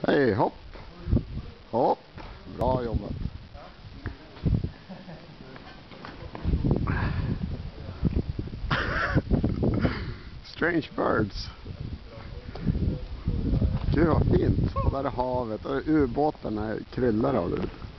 Hej, hopp. Hopp. Bra jobbat. Strange birds. Gud vad fint. Där är havet och ubåtarna kryllar av det.